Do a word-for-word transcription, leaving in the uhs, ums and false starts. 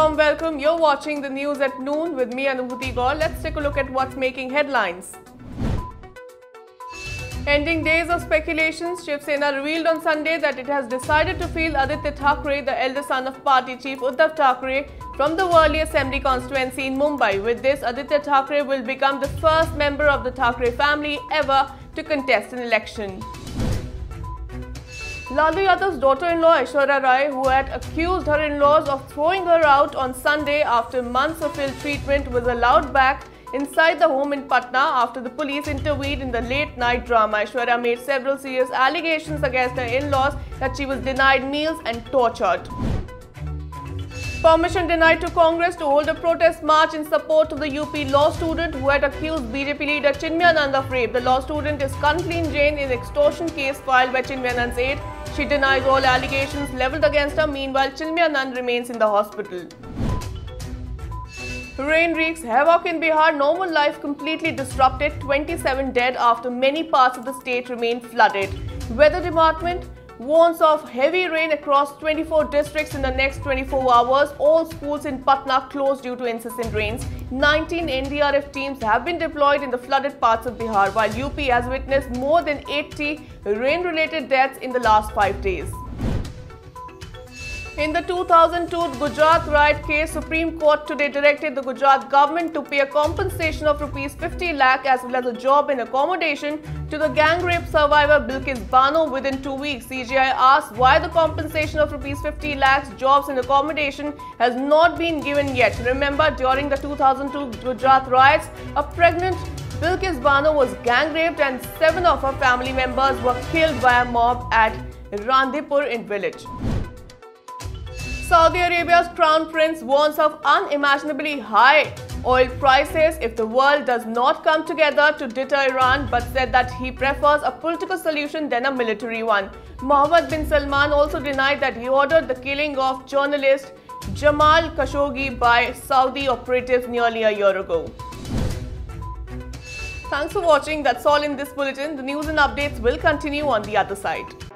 warm welcome. You're watching the news at noon with me, Anubhuti Gaur. Let's take a look at what's making headlines. Ending days of speculations, Shiv Sena revealed on Sunday that it has decided to field Aditya Thackeray, the elder son of party chief Uddhav Thackeray, from the Worli Assembly constituency in Mumbai. With this, Aditya Thackeray will become the first member of the Thackeray family ever to contest an election. Lalu Yadav's daughter-in-law Aishwarya Rai, who had accused her in-laws of throwing her out on Sunday after months of ill treatment, was allowed back inside the home in Patna after the police intervened in the late-night drama. Aishwarya made several serious allegations against her in-laws that she was denied meals and tortured. Permission denied to Congress to hold a protest march in support of the U P law student who had accused B J P leader Chinmayanand of rape. The law student is currently in jail in an extortion case filed by Chinmayanand's aide. She denies all allegations leveled against her. Meanwhile, Chinmayanand remains in the hospital. Rain wreaks havoc in Bihar. Normal life completely disrupted. twenty-seven dead after many parts of the state remain flooded. Weather Department warns of heavy rain across twenty-four districts in the next twenty-four hours. All schools in Patna closed due to incessant rains. nineteen N D R F teams have been deployed in the flooded parts of Bihar, while U P has witnessed more than eighty rain-related deaths in the last five days. In the two thousand two Gujarat riot case, Supreme Court today directed the Gujarat government to pay a compensation of rupees fifty lakh as well as a job and accommodation to the gang rape survivor Bilkis Bano within two weeks. C J I asked why the compensation of rupees fifty lakhs, jobs and accommodation has not been given yet. Remember, during the two thousand two Gujarat riots, a pregnant Bilkis Bano was gang raped and seven of her family members were killed by a mob at Randipur in village. Saudi Arabia's crown prince warns of unimaginably high oil prices if the world does not come together to deter Iran, but said that he prefers a political solution than a military one. Mohammed bin Salman also denied that he ordered the killing of journalist Jamal Khashoggi by Saudi operatives nearly a year ago. Thanks for watching. That's all in this bulletin. The news and updates will continue on the other side.